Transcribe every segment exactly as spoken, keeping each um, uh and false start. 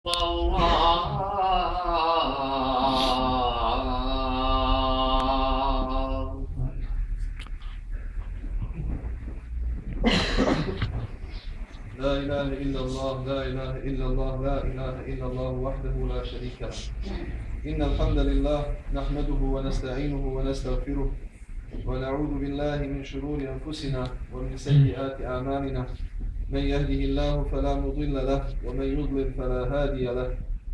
لا إله إلا الله لا إله إلا الله لا إله إلا الله وحده لا شريك له. إن الحمد لله نحمده ونستعينه ونستغفره ونعوذ بالله من شرور أنفسنا ومن سيئات أعمالنا. من يهده الله فلا مضل له ومن يضلل فلا هادي له.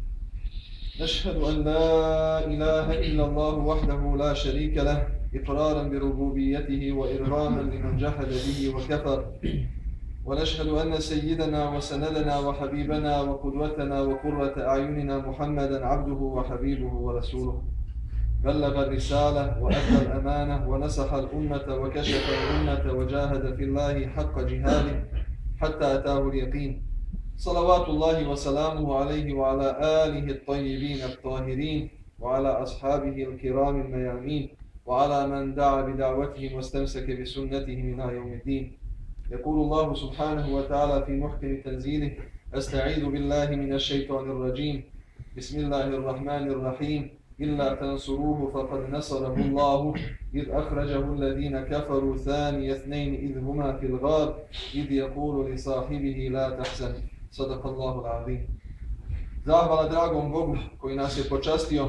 نشهد أن لا إله إلا الله وحده لا شريك له إقرارا بربوبيته وإرغاما لمن جحد به وكفر. ونشهد أن سيدنا وسندنا وحبيبنا وقدوتنا وقرة أعيننا محمدا عبده وحبيبه ورسوله. بلغ الرسالة وأدى الأمانة ونصح الأمة وكشف الأمة وجاهد في الله حق جهاده حتى أتاه اليقين. صلوات الله وسلامه عليه وعلى آله الطيبين الطاهرين وعلى أصحابه الكرام الميامين وعلى من دعا بدعوتهم واستمسك بسنتهم إلى يوم الدين. يقول الله سبحانه وتعالى في محكم تنزيله: أستعيذ بالله من الشيطان الرجيم. بسم الله الرحمن الرحيم. إلا تنصروه فقد نصره الله إذ أخرجه الذين كفروا ثاني اثنين إذ هما في الغار إذ يقول لصاحبه لا تحزن. صدق الله العظيم. Zahvala dragom Bogu koji nas je počastio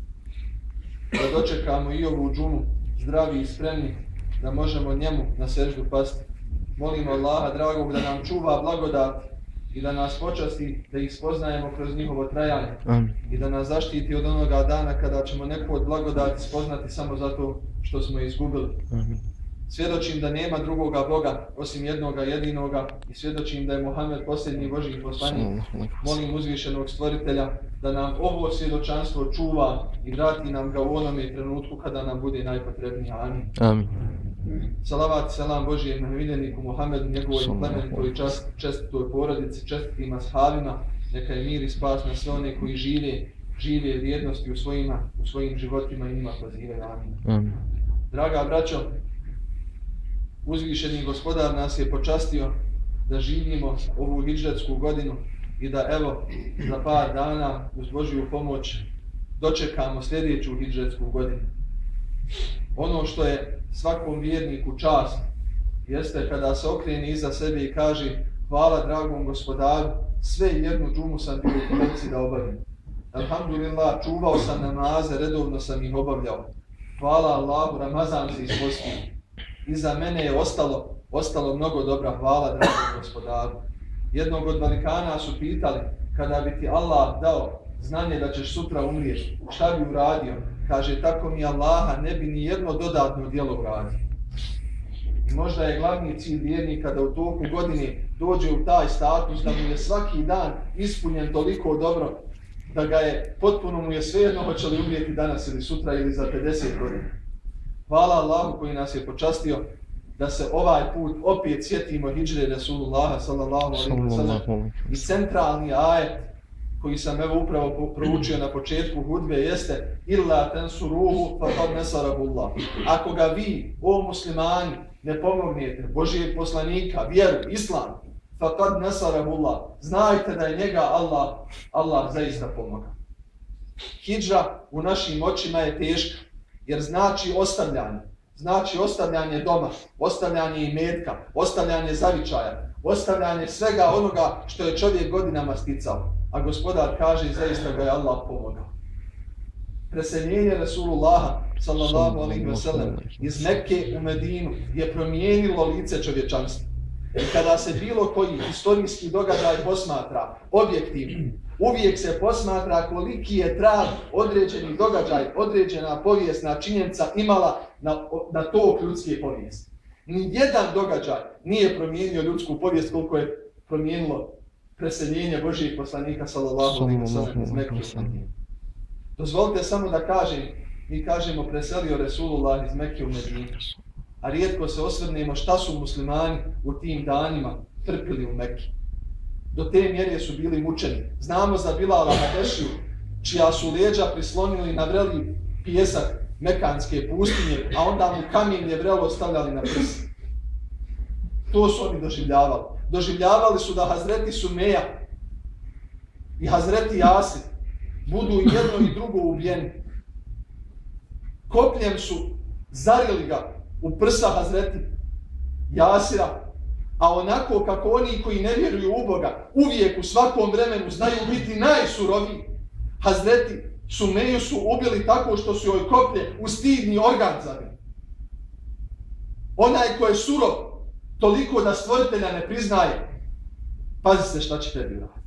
da dočekamo i ovu džumu zdravi i spremni da možemo njemu na seždu pasti. Molimo Allaha dragog da nam čuva blagodat i da nas počasti da ih spoznajemo kroz njihovo trajanje. Amin. I da nas zaštiti od onoga dana kada ćemo neku od blagodati spoznati samo zato što smo izgubili. Amin. Svjedočim da nema drugoga Boga osim jednoga jedinoga i svjedočim da je Muhammed posljednji Božji poslanik. Molim uzvišenog stvoritelja da nam ovo svjedočanstvo čuva i vrati nam ga u onome trenutku kada nam bude najpotrebnije. Amin. Amin. Salavat i selam Božijem miljeniku Muhammedu, njegovoj plemenitoj čast, čestitoj porodici, čestitim ashabima. Neka je mir i spas na sve one koji žive, žive vrijednosti u, svojima, u svojim životima i njima pozivaju. Amin. Amin. Draga braćo, uzvišeni gospodar nas je počastio da živimo ovu hidžretsku godinu i da evo za par dana uz Božju pomoć dočekamo sljedeću hidžretsku godinu. Ono što je svakom vjerniku čast jeste kada se okrene iza sebe i kaže: hvala dragom gospodaru, sve jednu džumu sam bio u prilici da obavim. Alhamdulillah, čuvao sam namaze, redovno sam ih obavljao. Hvala Allahu, Ramazan se ispostio. Iza mene je ostalo, ostalo mnogo dobra, hvala dragom gospodaru. Jednog od velikana su pitali: kada bi ti Allah dao znanje da ćeš sutra umrijeti, šta bi uradio? Kaže: tako mi Allaha ne bi ni jedno dodatno djelo uradio. I možda je glavni cilj vjernika da u toku godine dođe u taj status da mu je svaki dan ispunjen toliko dobro da ga je, potpuno mu je svejedno hoće li umrijeti danas ili sutra ili za pedeset godina. Hvala Allahu koji nas je počastio da se ovaj put opet sjetimo hidžre Rasulullaha sallallahu alejhi ve sellem. I centralni ajet koji sam evo upravo proučio na početku hudbe jeste: illa tansuruhu faqad nasarahullah. Ako ga vi, o muslimani, ne pomognete, Božijeg poslanika, vjeru, islam, faqad nasarahullah, znajte da je njega Allah, Allah zaista pomogao. Hidža u našim očima je teška, jer znači ostavljanje. Znači ostavljanje doma, ostavljanje imetka, ostavljanje zavičaja, ostavljanje svega onoga što je čovjek godinama sticao. A gospodar kaže: zaista ga je Allah pomogao. Preseljenje Rasulullaha sallallahu alejhi ve sellem iz Mekke u Medinu je promijenilo lice čovječanstva. I kada se bilo koji historijski događaj posmatra objektivno, uvijek se posmatra koliki je trag određeni događaj, određena povijesna činjenica imala na, na tog ljudske povijesti. Nijedan događaj nije promijenio ljudsku povijest koliko je promijenilo preseljenje Božijeg poslanika sallallahu alejhi ve sellem iz Mekke u Medinu. Dozvolite samo da kažem, mi kažemo preselio Resulullah iz Mekke u Medinu, a rijetko se osvrnemo šta su muslimani u tim danima trpili u Mekki. Do te mjere su bili mučeni. Znamo za Bilala Hadešiju, čija su leđa prislonili na vreli pijesak Mekanske pustinje, a onda mu kamenje vrelo stavljali na prst. To su oni doživljavali. Doživljavali su da Hazreti Sumeja i Hazreti Jasir budu jedno i drugo ubijeni. Kopljem su zarili ga u prsa Hazreti Jasira, a onako kako oni koji ne vjeruju u Boga uvijek u svakom vremenu znaju biti najsuroviji, Hazreti Sumeju su ubili tako što su joj koplje u stidni organ zabili. Onaj ko je surov toliko da stvoritelja ne priznaje, pazi se šta će tebi raditi.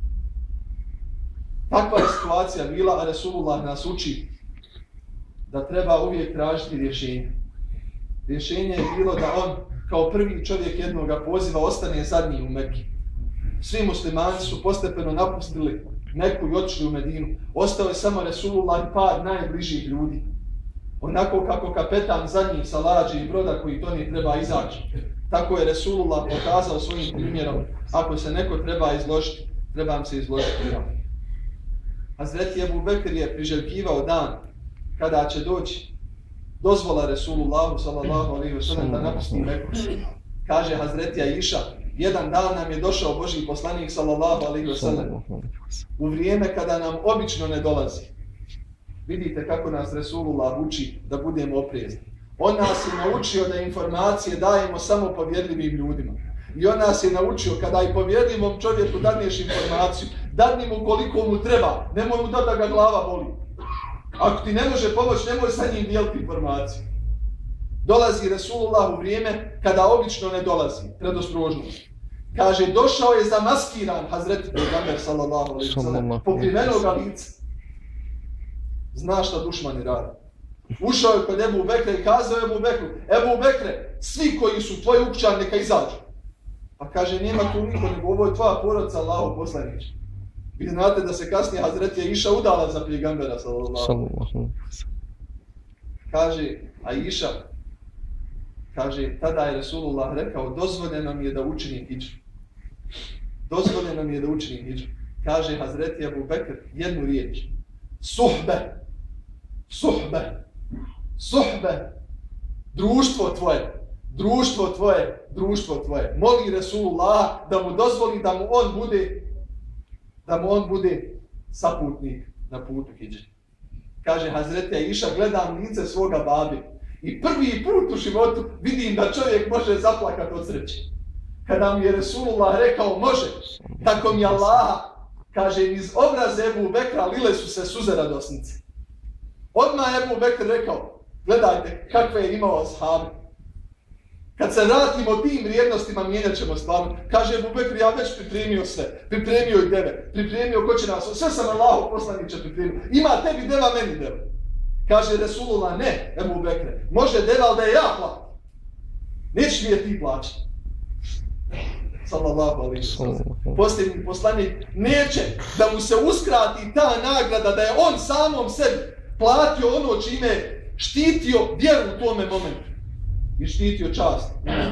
Takva je situacija bila, a Resulullah nas uči da treba uvijek tražiti rješenje. Rješenje je bilo da on kao prvi čovjek jednoga poziva ostane zadnji u Mekki. Svi muslimani su postepeno napustili Meku i otišli u Medinu. Ostao je samo Resulullah i par najbližih ljudi. Onako kako kapetan zadnji sa lađe i broda koji to ne treba izaći. Tako je Resulullah pokazao svojim primjerom. Ako se neko treba izložiti, trebam se izložiti ja. Hazreti Ebu Bekr je priželjkivao dan kada će doći dozvola Resulullahu sallallahu alejhi ve sellem da napusti Meku. Kaže Hazreti Aisha, jedan dan nam je došao Božji poslanik sallallahu alejhi ve sellem u vrijeme kada nam obično ne dolazi. Vidite kako nas Resulullah uči da budemo oprezni. On nas je naučio da informacije dajemo samo povjerljivim ljudima. I on nas je naučio kada i povjerljivom čovjeku dadneš informaciju, dadni mu koliko mu treba, nemoj mu da ga glava boli. Ako ti ne može pomoći, nemoj sa njim dijeliti informaciju. Dolazi Resulullah u vrijeme kada obično ne dolazi, predostrožnost. Kaže, došao je zamaskiran Hazreti Pejgamber sallallahu alejhi ve sellem, pokrivenoga lica. Zna šta dušmani rade. Ušao je kod Ebu Bekra i kazao Ebu Bekru, Ebu Bekre, svi koji su tvoji ukućani neka izađu. Pa kaže, nema tu niko, nego ovo je tvoja porodica Allahov poslaniče. Vi znate da se kasnije Hazreti Aisha udala za Pejgambera sallallahu alejhi ve sellem. Kaže Aisha, kaže, tada je Resulullah rekao, dozvoljeno mi je da učinim hidžru. Dozvoljeno mi je da učinim hidžru. Kaže Hazreti Ebu Bekr jednu riječ. Suhbe. Suhbe. Suhbe. Društvo tvoje. Društvo tvoje. Društvo tvoje. Moli Resulullah da mu dozvoli da mu on bude da mu on bude saputnik na putu hidžre. Kaže Hazreti Aisha, gledam lice svoga babi i prvi put u životu vidim da čovjek može zaplakati od sreće. Kada mi je Resulullah rekao može, tako mi Allaha, kaže, iz obraza Ebu Bekra lile su se suze radosnice. Odmah Ebu Bekr rekao, gledajte kakve je imao ashabi. Kad se vratimo tim vrijednostima, mijenjat ćemo stvarno. Kaže Ebu Bekr, ja već pripremio sve. Pripremio i deve. Pripremio ko će nas. Sve sam Allahu poslaniče pripremio. Ima tebi deva, meni deva. Kaže Resulullah, ne, Ebu Bekre. Može deva, ali da je ja platim. Nećeš mi je ti plaćati. Sallallahu alejhi ve sellem. Posljednji poslanik neće da mu se uskrati ta nagrada da je on samom sebi platio ono čime štitio vjeru u tome momentu. I štitio čast.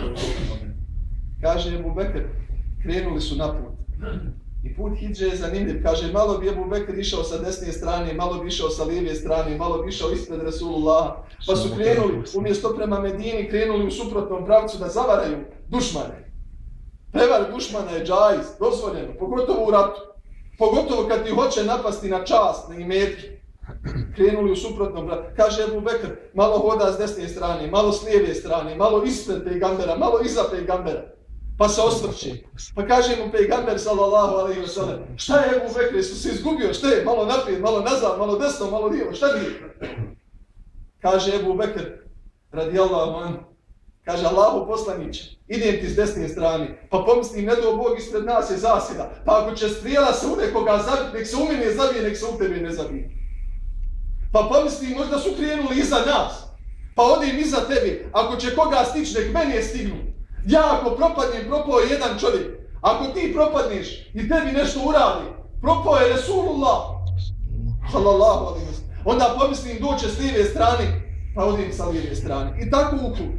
Kaže Ebu Bekr, krenuli su na put. I put hidže je zanimljiv. Kaže, malo bi Ebu Bekr išao sa desne strane, malo bi išao sa lijeve strane, malo bi išao ispred Resulullah. Pa su krenuli, umjesto prema Medini, krenuli u suprotnom pravcu da zavaraju dušmane. Prevar dušmana je džajz, dozvoljeno, pogotovo u ratu. Pogotovo kad ti hoće napasti na čast, na imetke. Krenuli u suprotnom pravcu. Kaže Ebu Bekr, malo hoda s desne strane, malo s lijeve strane, malo ispred Pejgambera, malo iza Pejgambera. Pa se osvrće. Pa kaže mu Pejgamber sallallahu alejhi ve sellem, šta je Ebu Bekr, jesu se izgubio, šta je, malo naprijed, malo nazad, malo desno, malo lijevo, šta nije? Kaže Ebu Bekr, radijallahu anhu, kaže Allahu poslaniče, idem ti s desne strane, pa pomislim, ne do Bog ispred nas je zasjeda, pa ako će strijela se u nekoga zabiti, nek se u mene zabije, nek se u tebe ne zabije. Pa pomislim, možda su krenuli iza nas, pa odem iza tebe, ako će koga stići, nek mene stignu. Ja ako propadnem, propao je jedan čovjek. Ako ti propadneš i tebi nešto uradi, propao je Resulullah. Sallallahu alejhi ve sellem. Onda pomislim, doće s lijeve strane, pa odim sa lijeve strane. I tako u krug.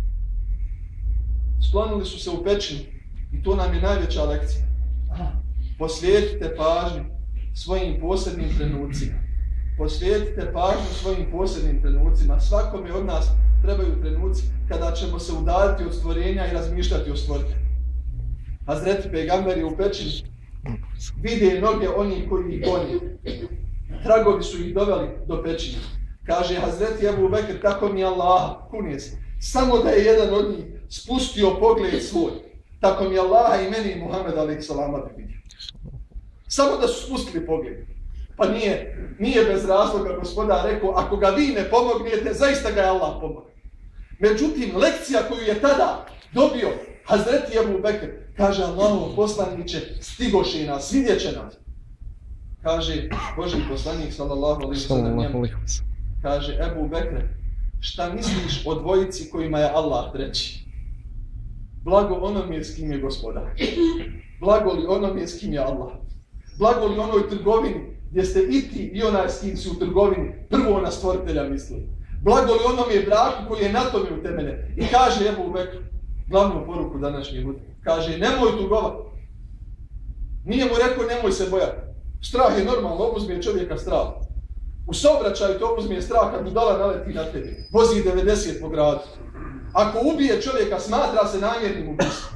Sklonili su se u pećinu i to nam je najveća lekcija. Posvijetite pažnju svojim posebnim trenucima. Posvijetite pažnju svojim posebnim trenucima. Svakome od nas trebaju trenuci kada ćemo se udaljiti od stvorenja i razmišljati o stvoritelju. Hazreti Pejgamber je u pećini vide noge oni koji ih goni. Tragovi su ih doveli do pećine. Kaže Hazreti Ebu Bekr, tako mi Allah, kunije se, samo da je jedan od njih spustio pogled svoj, tako mi Allaha i meni i Muhammed alejhi selama bi vidio. Samo da su spustili pogled. Pa nije, nije bez razloga gospodar rekao, ako ga vi ne pomognete, zaista ga je Allah pomogne. Međutim, lekcija koju je tada dobio Hazreti Ebu Bekr, kaže Allahov poslaniče, stigoše nas, vidjet će nas. Kaže Božji poslanik sallallahu alejhi ve sellem njemu, kaže Ebu Bekre, šta misliš o dvojici kojima je Allah treći? Blago onome s kim je gospodar. Blago li onome s kim je Allah. Blago li onoj trgovini gdje ste i ti i onaj s kim si u trgovini prvo na stvoritelja mislili. Blago li onome braku koji je na tome utemeljen. I kaže Ebu Bekr, glavnu poruku današnje ljudi, kaže nemoj tugovati. Nije mu rekao nemoj se bojati. Strah je normalno, obuzme čovjeka strah. U saobraćaju to obuzme strah kad budala naleti na tebi. Vozi devedeset po gradu. Ako ubije čovjeka, smatra se namjernim ubistvom.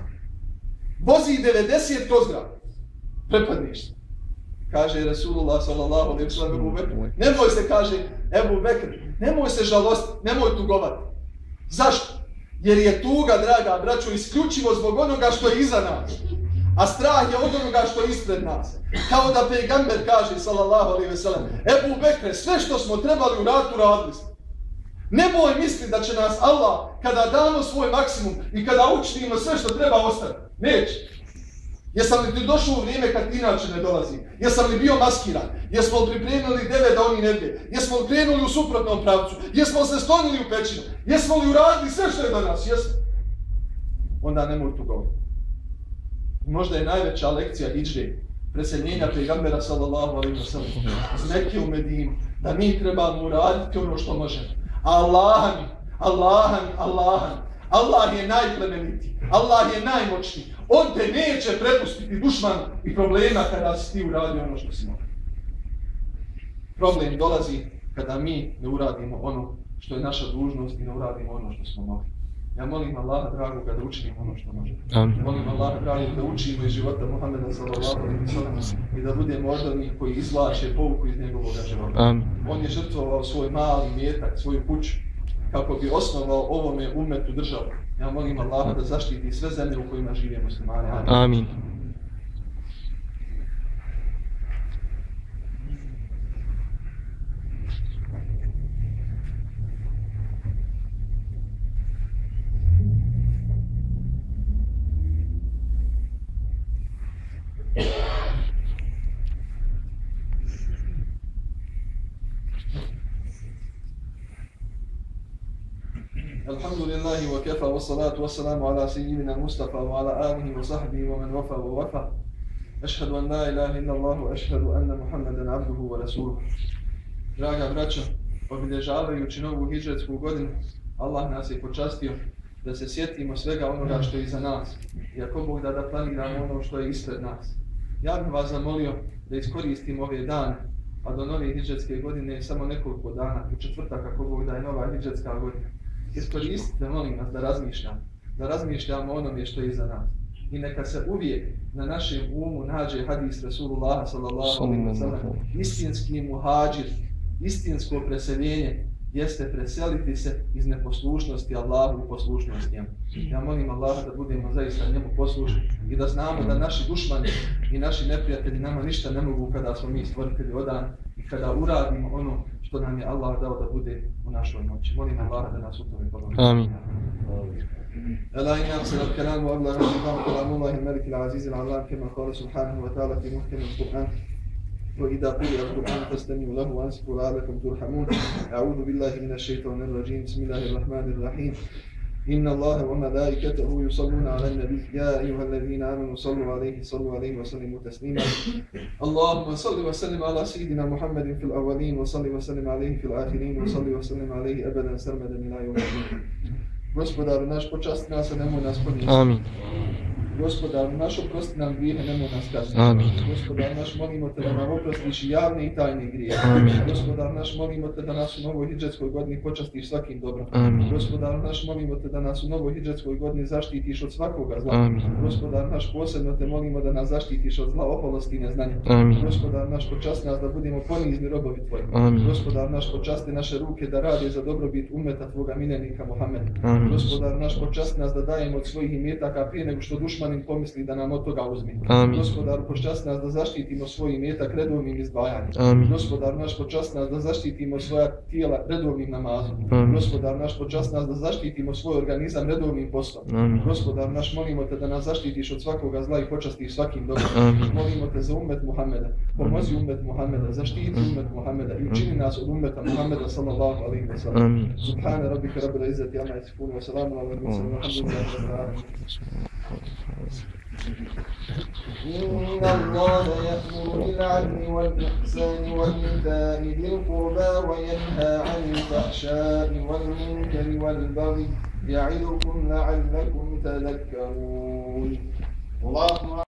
Vozi devedeset kroz grad. Prepadniš se. Kaže Rasulullah sallallahu alejhi ve sellem Ebu Bekr. Nemoj se, kaže Ebu Bekr, nemoj se žalostiti, nemoj tugovati. Zašto? Jer je tuga, draga braćo, isključivo zbog onoga što je iza nas. A strah je od onoga što je ispred nas. Kao da pejgamber kaže, sallallahu alejhi ve sellem, Ebu Bekre, sve što smo trebali u ratu radili smo. Nemoj misli da će nas Allah, kada damo svoj maksimum i kada učinimo sve što treba ostati. Neće. Jesam li ti došao u vrijeme kad ti inače ne dolazi? Jesam li bio maskiran? Jesmo li pripremili deve da oni ne vide? Jesmo li krenuli u suprotnom pravcu? Jesmo li se sklonili u pećinu? Jesmo li uradili sve što je do nas? Jesmo. Onda nemoj tu govoriti. Možda je najveća lekcija hidžre, preseljenja pejgambera sallallahu alejhi ve sellem iz Mekke u Medinu, da mi trebamo uraditi ono što možemo. Allah mi, Allah mi, Allah mi. Allah je najplemenitiji, Allah je najmoćniji. On te neće prepustiti dušman i problema kada si ti uradio ono što si mogao. Problem dolazi kada mi ne uradimo ono što je naša dužnost i ne uradimo ono što smo mogli. Ja molim Allaha dragoga da učinimo ono što možemo. Amin. Molim Allaha dragoga da učimo iz života Muhammeda sallallahu alejhi ve sellem i da budemo od onih koji izvlače pouku iz njegovog života. Amin. On je žrtvovao svoj mali imetak, svoju kuću, kako bi osnovao ovome ummetu državu. Ja molim Allaha da zaštiti sve zemlje u kojima žive muslimani. Amin. Amin. الحمد لله وكفى والصلاة والسلام على سيدنا المصطفى وعلى آله وصحبه ومن وفى ووفى أشهد أن لا إله إلا الله وأشهد أن محمدا عبده ورسوله. Draga braćo, obilježavajući novu hidžretsku godinu, Allah nas je počastio da se sjetimo svega onoga što je iza nas i ako Bog da da planiramo ono što je ispred nas. Ja bih vas zamolio da iskoristimo ove dane, a do nove hidžretske godine je samo nekoliko dana, u četvrtak ako Bog da je nova hidžretska godina. Iskoristite, molim nas, da razmišljamo, da razmišljamo onome što je iza nas. I neka se uvijek na našem umu nađe hadis Rasulullaha sallallahu alejhi ve sellem. Istinski muhadžir, istinsko preseljenje jeste preseliti se iz neposlušnosti Allahu u poslušnost njemu. Ja molim Allaha da budemo zaista njemu poslušni i da znamo da naši dušmani i naši neprijatelji nama ništa ne mogu kada smo mi stvoritelji odani i kada uradimo ono što nam je Allah dao da bude u našoj moći. Molim Allaha da nas u tome pomogne. Amin. ألا إن أحسن الكلام وأبلغ الكلام كلام الله الملك العزيز العلام كما قال سبحانه وتعالى في محكم القرآن وإذا قرئ القرآن فاستمعوا له وأنصتوا لعلكم ترحمون. أعوذ بالله من الشيطان الرجيم. بسم الله الرحمن الرحيم. إن الله وملائكته يصلون على النبي يا أيها الذين آمنوا صلوا عليه صلوا عليه وسلموا تسليما. اللهم صل وسلم على سيدنا محمد في الأولين وصل وسلم عليه في الآخرين وصل وسلم عليه أبدا سرمدا إلى يوم الدين. Gospodaru naš, počasti nas, a nemoj nas ponijeti. Amin. Gospodaru naš, oprosti nam grijehe, nemoj nas kazniti. Amin. Gospodar naš, molimo te da nam oprostiš i javne i tajne grijehe. Amin. Gospodar naš, molimo te da nas u novoj hidžetskoj godini počastiš svakim dobrom. Amin. Gospodar naš, molimo te da nas u novoj hidžetskoj godini zaštitiš od svakoga zla. Amin. Gospodar naš, posebno te molimo da nas zaštitiš od zla, oholosti i neznanja. Amin. Gospodar naš, počasti nas da budemo ponizni robovi tvoji. Amin. Gospodar naš, počasti naše ruke da rade za dobrobit umeta tvoga miljenika Muhammeda. Amin. Gospodar naš, počasti nas da dajemo od svojih imetaka prije nego što dušmanin pomisli da nam od toga uzmi. Amin. Gospodaru, počasti nas da zaštitimo svoj imetak redovnim izdvajanjem. Amin. Gospodar naš, počasti nas da zaštitimo svoja tijela redovnim namazom. Amin. Gospodar naš, počasti nas da zaštitimo svoj organizam redovnim postom. Amin. Gospodar naš, molimo te da nas zaštitiš od svakoga zla i počastiš svakim dobrom. Amin. Molimo te za umet Muhammeda, pomozi umet Muhammeda, zaštiti umet Muhammeda i učini nas od umeta Muhammeda sallallahu alaihi wa sallam. Amin. Subhane rabbika rabbil izzati amma yasifun wa salamun ala al-mursalin walhamdulillahi rabbil alamin. إن الله يأمر بالعدل والإحسان وإيتاء ذي القربى وينهى عن الفحشاء والمنكر والبغي يعظكم لعلكم تذكرون.